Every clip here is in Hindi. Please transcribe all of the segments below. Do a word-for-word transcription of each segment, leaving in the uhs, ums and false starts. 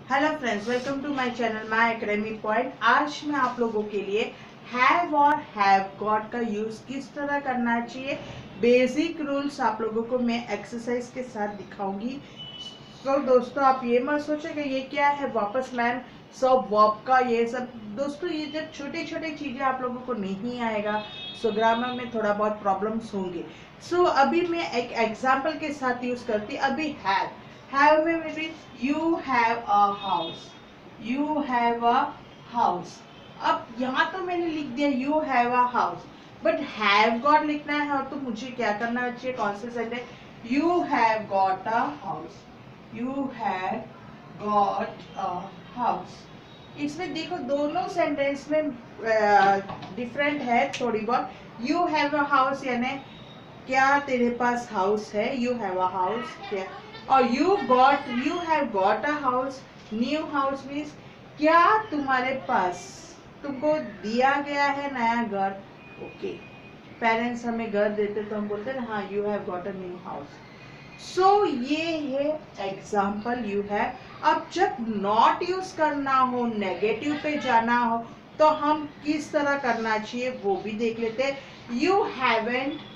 Hello friends, welcome to my channel my academy point. आज मैं आप लोगों के लिए हैव और हैव गॉट का यूज किस तरह करना चाहिए, बेसिक रूल्स आप लोगों को मैं एक्सरसाइज के साथ दिखाऊंगी। तो दोस्तों, आप ये मत सोचे कि ये क्या है, वापस मैम सब वर्ब का ये सब। दोस्तों, ये जब छोटे छोटे चीजें आप लोगों को नहीं आएगा, सो ग्रामर में थोड़ा बहुत प्रॉब्लम्स होंगे। सो so, अभी मैं एक एग्जाम्पल के साथ यूज करती। अभी हैव have में maybe you have a house, you have a house। अब यहाँ तो मैंने लिख दिया you have a house, but have got लिखना है। और तो मुझे क्या करना चाहिए, कौन से sentence? you have got a house, you have got a house। इसमें देखो दोनों सेंटेंस में डिफरेंट uh, है थोड़ी बहुत। you have a house यानी क्या तेरे पास हाउस है, you have a house क्या, और you got you have got a house, new house means क्या तुम्हारे पास, तुमको दिया गया है नया घर। ओके, पेरेंट्स हमें घर देते तो हम बोलते हैं हाँ you have got a new house। So so, ये है एग्जाम्पल you have। अब जब नॉट यूज करना हो, नेगेटिव पे जाना हो, तो हम किस तरह करना चाहिए वो भी देख लेते हैं। you haven't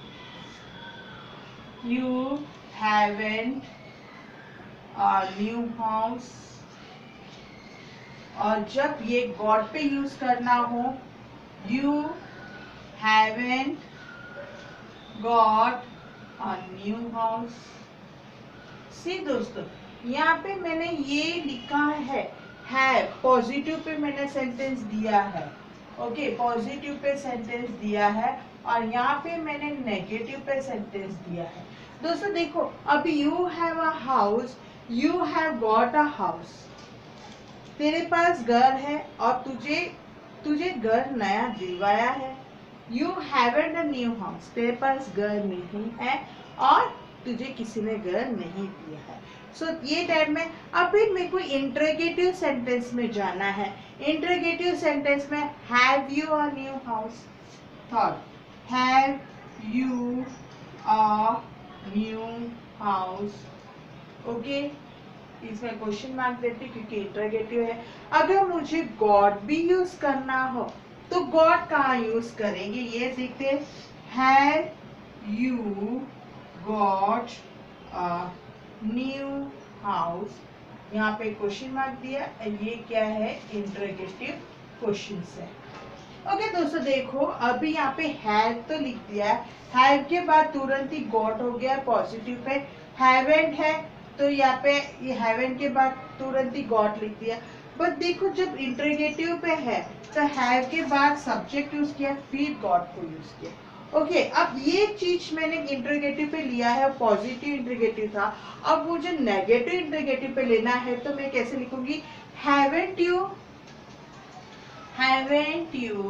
you haven't a new house। और जब ये गॉट पे यूज करना हो, you haven't got a new house। सी दोस्तों, यहाँ पे मैंने ये लिखा है है पॉजिटिव पे मैंने सेंटेंस दिया है। ओके, पॉजिटिव पे सेंटेंस दिया है और यहाँ पे मैंने नेगेटिव पे सेंटेंस दिया है। दोस्तों देखो, अब you have a house, you have got a house. तेरे पास घर है और तुझे तुझे घर नया दिलवाया है। You haven't a new house, तेरे पास घर नहीं है और तुझे किसी ने घर नहीं दिया है। सो so, ये टाइप में अभी मेरे को इंटरोगेटिव सेंटेंस में जाना है। इंटरोगेटिव सेंटेंस में have you a new house. Third, have you a new house. Okay, इसमें क्वेश्चन मार्क देती क्योंकि इंटरोगेटिव है। अगर मुझे गॉट भी यूज करना हो तो गॉट कहाँ यूज करेंगे ये देखते हैं। Have you got a new house, यहाँ पे क्वेश्चन मार्क दिया, ये क्या है, इंटरोगेटिव क्वेश्चन है। ओके दोस्तों देखो, अभी यहाँ पे हैव तो लिख दिया है, हैव के बाद तुरंत ही गॉट हो गया पॉजिटिव पे। हैवेंट है तो यहाँ पे ये हैवेंट के बाद तुरंत ही गॉट लिख दिया। बट देखो जब इंटरोगेटिव पे है तो हैव के बाद सब्जेक्ट यूज किया, फिर गॉट को यूज किया। ओके okay, अब ये चीज मैंने इंटरोगेटिव पे लिया है, पॉजिटिव इंटरोगेटिव था। अब मुझे नेगेटिव इंटरोगेटिव पे लेना है तो मैं कैसे लिखूंगी, haven't you haven't you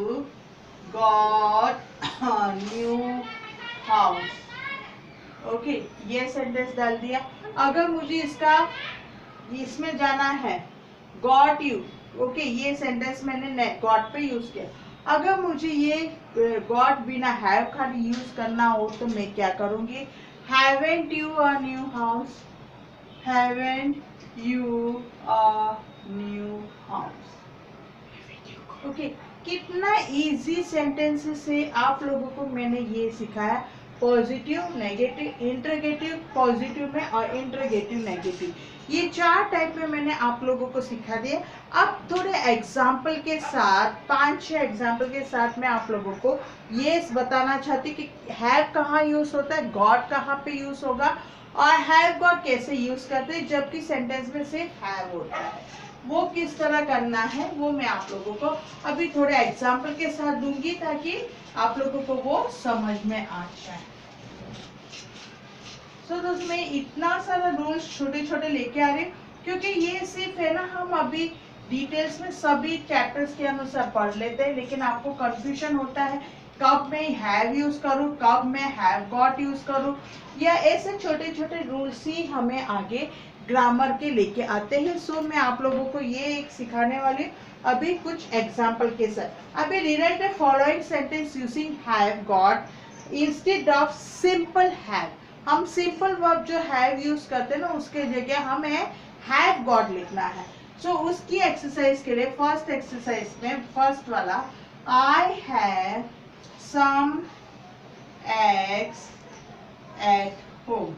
got a new house. Okay, ये सेंटेंस डाल दिया। अगर मुझे इसका इसमें जाना है, गॉट यू, ओके, ये सेंटेंस मैंने गॉट पे यूज किया। अगर मुझे ये गॉट बिना हैव खाली यूज करना हो तो मैं क्या करूंगी, haven't you a new house, haven't you a new house. Okay, कितना इजी सेंटेंसेस से आप लोगों को मैंने ये सिखाया, पॉजिटिव, नेगेटिव, इंटरोगेटिव पॉजिटिव में और इंटरोगेटिव नेगेटिव, ये चार टाइप में मैंने आप लोगों को सिखा दिया। अब थोड़े एग्जाम्पल के साथ, पांच छह एग्जाम्पल के साथ मैं आप लोगों को ये बताना चाहती कि हैव कहाँ यूज होता है, गॉट कहाँ पे यूज होगा और हैव गॉट कैसे यूज करते हैं जबकि सेंटेंस में सिर्फ हैव होता है, वो किस तरह करना है वो मैं आप लोगों को अभी थोड़े एग्जाम्पल के साथ दूंगी ताकि आप लोगों को वो समझ में आ जाए। सो so, दोस्तों मैं इतना सारा रूल्स छोटे छोटे लेके आ रही हूँ क्योंकि ये सिर्फ है ना, हम अभी डिटेल्स में सभी चैप्टर्स के अनुसार पढ़ लेते हैं, लेकिन आपको कंफ्यूजन होता है कब मैं हैव यूज करूँ, कब मैं हैव गॉट यूज करूँ, या ऐसे छोटे छोटे रूल्स ही हमें आगे ग्रामर के लेके आते हैं। सो so, मैं आप लोगों को ये एक सिखाने वाली अभी कुछ एग्जाम्पल के साथ। अभी rewrite the following sentence using have got instead of simple have. हम सिंपल वर्ब जो हैव यूज करते हैं ना उसके जगह हमें हैव गॉट लिखना है। सो so, उसकी एक्सरसाइज के लिए फर्स्ट एक्सरसाइज में फर्स्ट वाला I have some eggs at home.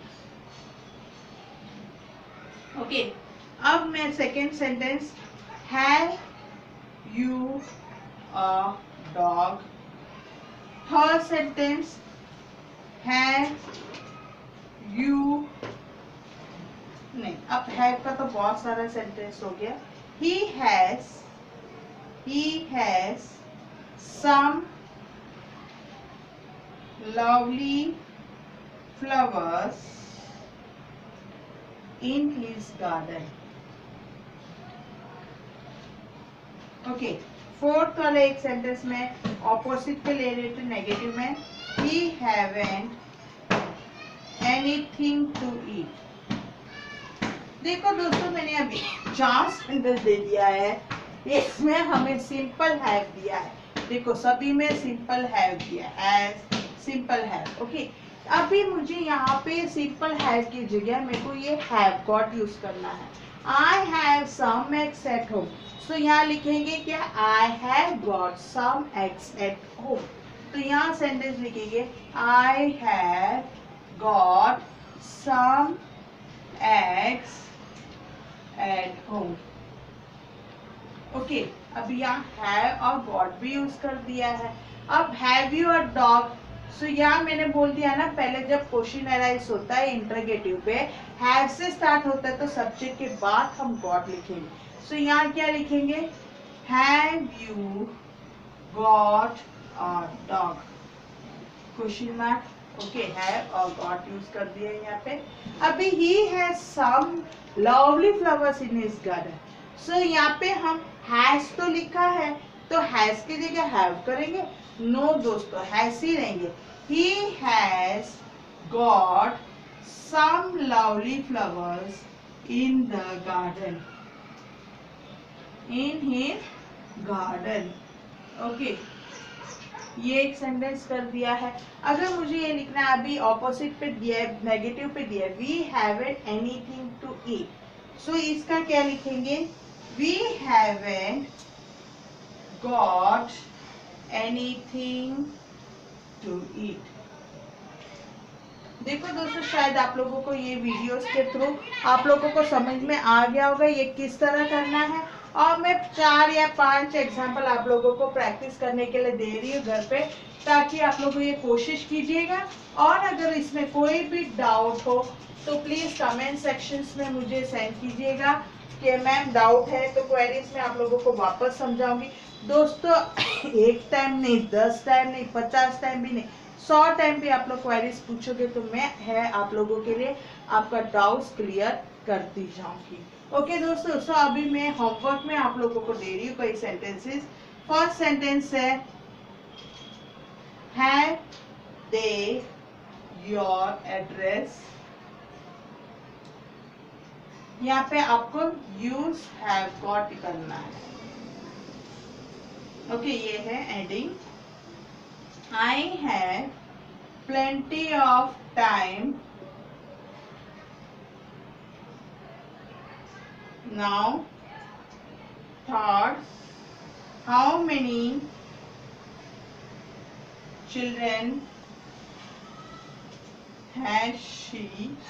Okay, अब मैं second sentence have you a dog. Third sentence have you, नहीं, अब हैव का तो बहुत सारा सेंटेंस हो गया। He has he has some lovely flowers in his garden. Okay, fourth वाले एक सेंटेंस में ऑपोजिट पे ले रहे थे नेगेटिव में, he haven't anything to eat. देखो दोस्तों, मैंने अभी चार सेंटेंस दे दिया है, इसमें हमें सिंपल हैव दिया है। देखो सभी में सिंपल हैव दिया है, एज सिंपल हैव। ओके, अभी मुझे यहाँ पे सिंपल हैव की जगह मेरे को ये हैव गॉट यूज करना है। I have some eggs at home, so यहाँ लिखेंगे क्या, I have got some eggs at home. तो यहाँ सेंटेंस लिखेंगे I have got some eggs at home. Okay, अब यहाँ हैव और गॉट भी यूज कर दिया है। अब have you a dog, so यहाँ मैंने बोल दिया ना, पहले जब क्वेश्चन अराइज होता है इंटरोगेटिव पे हैव से स्टार्ट होता है तो सब्जेक्ट के बाद हम गॉट लिखेंगे। सो so, यहाँ क्या लिखेंगे, have you got a dog, question mark. Okay, have और गॉट यूज कर दिया यहाँ पे। अभी he has some lovely flowers in his garden, so यहाँ पे हम हैज तो लिखा है तो हैज की जगह हैव करेंगे? नो no, दोस्तों, हैज ही रहेंगे। He has got some lovely flowers in the garden, in his garden. Okay, ये एक सेंटेंस कर दिया है। अगर मुझे ये लिखना है, अभी ऑपोजिट पे दिया है, नेगेटिव पे दिया है, we haven't anything to eat, so इसका क्या लिखेंगे, we haven't got anything to eat. देखो दोस्तों, शायद आप लोगों को ये वीडियोस के थ्रू आप लोगों को समझ में आ गया होगा ये किस तरह करना है। और मैं चार या पांच एग्जाम्पल आप लोगों को प्रैक्टिस करने के लिए दे रही हूँ घर पे, ताकि आप लोग ये कोशिश कीजिएगा। और अगर इसमें कोई भी डाउट हो तो प्लीज कमेंट सेक्शंस में मुझे सेंड कीजिएगा कि मैम डाउट है, तो क्वेरीज में आप लोगों को वापस समझाऊंगी। दोस्तों, एक टाइम नहीं, दस टाइम नहीं, पचास टाइम भी नहीं, सौ टाइम भी आप लोग क्वेरीज पूछोगे तो मैं है आप लोगों के लिए आपका डाउट्स क्लियर करती जाऊंगी। ओके दोस्तों, सो अभी मैं होमवर्क में आप लोगों को दे रही हूँ कई सेंटेंसेस। फर्स्ट सेंटेंस है हैव दे योर एड्रेस, यहाँ पे आपको यूज हैव गॉट करना है। ओके, ये है adding. I have plenty of time now। Third, how many children has she?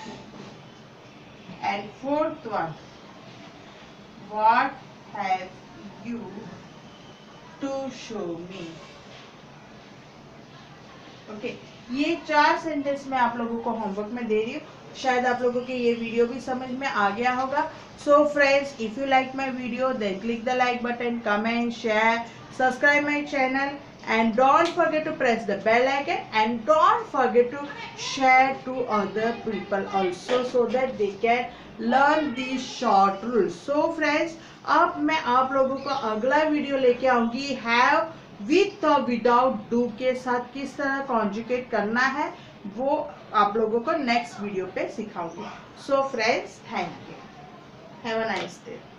And fourth one, what have you to show me? Okay okay, ये चार सेंटेंस मैं आप लोगों को होमवर्क में दे रही हूँ। शायद आप लोगों के ये वीडियो भी समझ में आ गया होगा। So friends, if you like my video then click the like button, comment, share, subscribe my channel and don't forget to press the bell icon and don't forget to share to other people also so that they can learn these short rules. So friends, अब मैं आप लोगों को अगला वीडियो लेके आऊंगी हैव विथ और विदाउट डू के साथ किस तरह कॉन्जुगेट करना है, वो आप लोगों को नेक्स्ट वीडियो पे सिखाऊंगी। So friends, thank you, have a nice day.